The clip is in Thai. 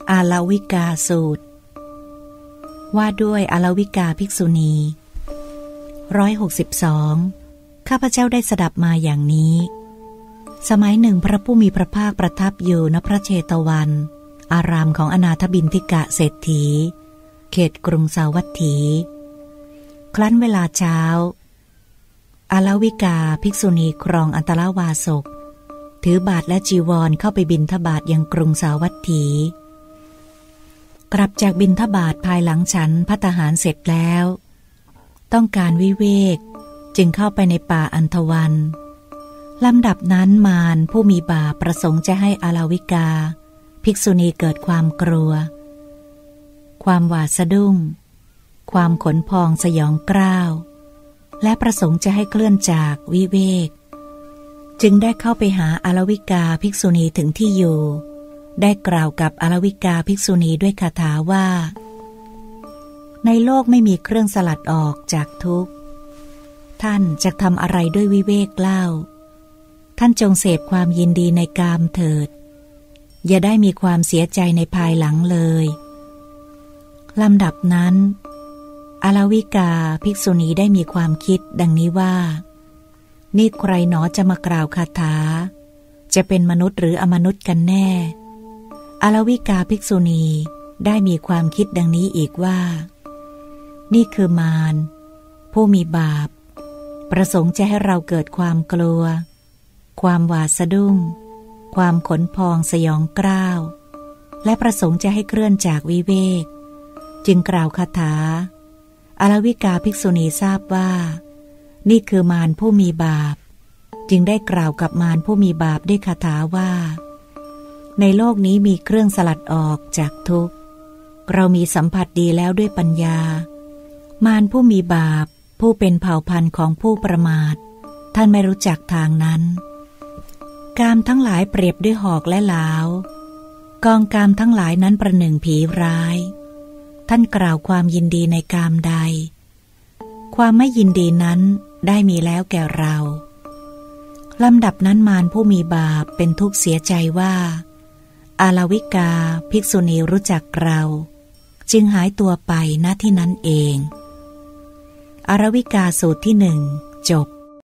อาลวิกาสูตรว่าด้วยอาลวิกาภิกษุณี162ข้าพเจ้าได้สดับมาอย่างนี้สมัยหนึ่งพระผู้มีพระภาคประทับอยู่ณพระเชตวัน อารามของอนาถบิณฑิกะเศรษฐีเขตกรุงสาวัตถีครั้นเวลาเช้าอาลวิกาภิกษุณีครองอันตรวาสกถือบาตรและจีวรเข้าไปบิณฑบาตยังกรุงสาวัตถีกลับจากบิณฑบาตภายหลังฉันภัตตาหารเสร็จแล้วต้องการวิเวกจึงเข้าไปในป่าอันธวันลำดับนั้นมารผู้มีบาปประสงค์จะให้อาลวิกาภิกษุณีเกิดความกลัวความหวาดสะดุ้งความขนพองสยองกล้าวและประสงค์จะให้เคลื่อนจากวิเวกจึงได้เข้าไปหาอาลวิกาภิกษุณีถึงที่อยู่ได้กล่าวกับอาลวิกาภิกษุณีด้วยคาถาว่าในโลกไม่มีเครื่องสลัดออกจากทุกข์ท่านจะทำอะไรด้วยวิเวกเล่าท่านจงเสพความยินดีในกามเถิดอย่าได้มีความเสียใจในภายหลังเลยลำดับนั้นอาลวิกาภิกษุณีได้มีความคิดดังนี้ว่านี่ใครหนอจะมากล่าวคาถาจะเป็นมนุษย์หรืออมนุษย์กันแน่อาลวิกาภิกษุณีได้มีความคิดดังนี้อีกว่านี่คือมารผู้มีบาปประสงค์จะให้เราเกิดความกลัวความหวาดสะดุ้งความขนพองสยองกล้าวและประสงค์จะให้เคลื่อนจากวิเวกจึงกล่าวคาถาอาลวิกาภิกษุณีทราบว่านี่คือมารผู้มีบาปจึงได้กล่าวกับมารผู้มีบาปด้วยคาถาว่าในโลกนี้มีเครื่องสลัดออกจากทุกข์เรามีสัมผัสดีแล้วด้วยปัญญามารผู้มีบาปผู้เป็นเผ่าพันธุ์ของผู้ประมาทท่านไม่รู้จักทางนั้นกามทั้งหลายเปรียบด้วยหอกและหลาวกองกามทั้งหลายนั้นประหนึ่งผีร้ายท่านกล่าวความยินดีในกามใดความไม่ยินดีนั้นได้มีแล้วแก่เราลำดับนั้นมารผู้มีบาปเป็นทุกข์เสียใจว่าอาลวิกาภิกษุณีรู้จักเราจึงหายตัวไปณที่นั้นเองอาลวิกาสูตรที่ 1จบ